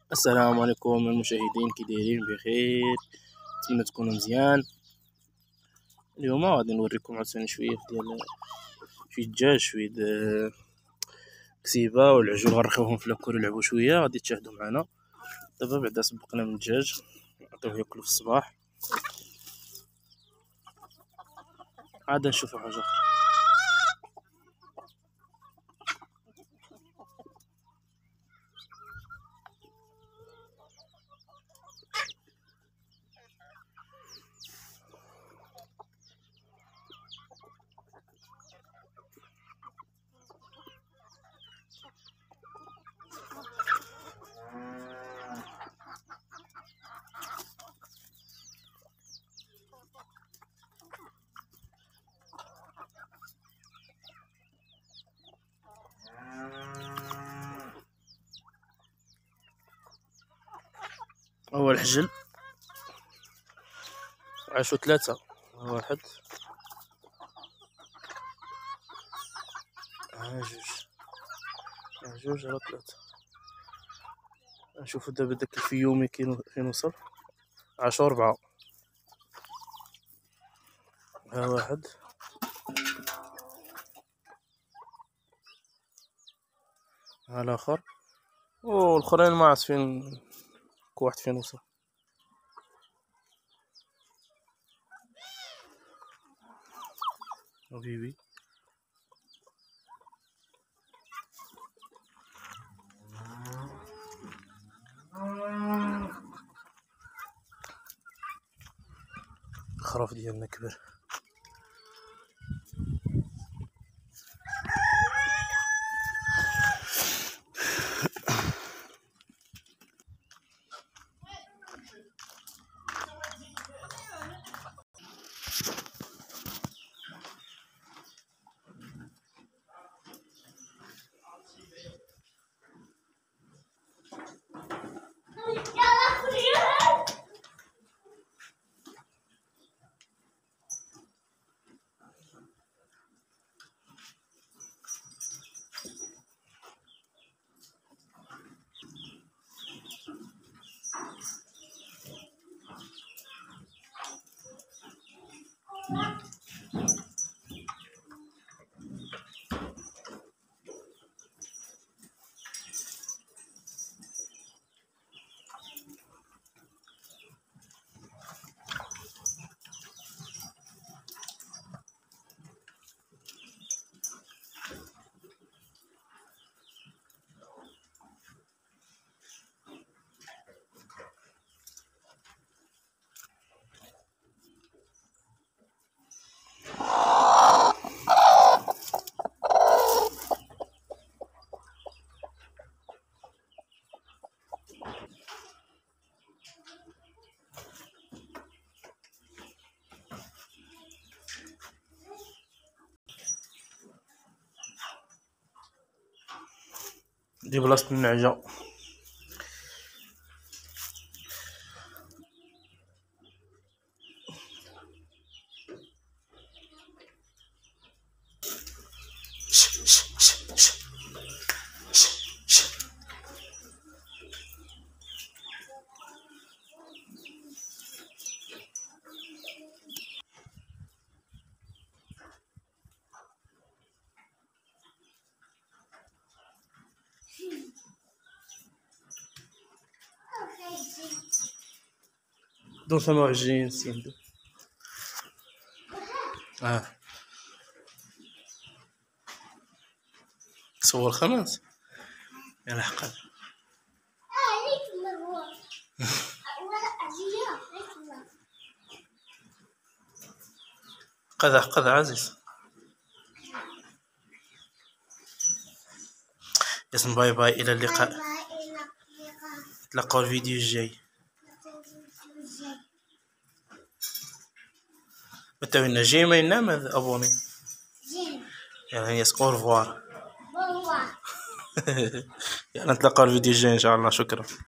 السلام عليكم المشاهدين، كي دايرين؟ بخير، نتمنى تكونوا مزيان. اليوم غادي نوريكم عاوتاني شويه دجاج، شويه كسيبه والعجول، غنرخيوهم في لاكور يلعبوا شويه. غادي تشاهدوا معنا دابا. بعدا سبقنا من الدجاج، نعطيوه ياكلوا في الصباح، عاد نشوفوا حاجه اخرى. هو الحجل عاشوا 3، 1 جوج على 3. نشوفوا دابا داك الفيومي فين وصل. عاشوا 4، ها 1، ها الاخر، والاخرين ما عرفت فين، كل واحد فين وصل. حبيبي الخراف ديالنا كبر. دي بلاصة النعجة. دون 27 سنة. صور 5 يا الحقاد. قذا عزيز اسم. باي باي، الى اللقاء، تلقاو الفيديو الجاي. متابعينا جيميل، نعم ابوني يعني يس اورفوار. يعني نتلاقاو الفيديو الجاي ان شاء الله. شكرا.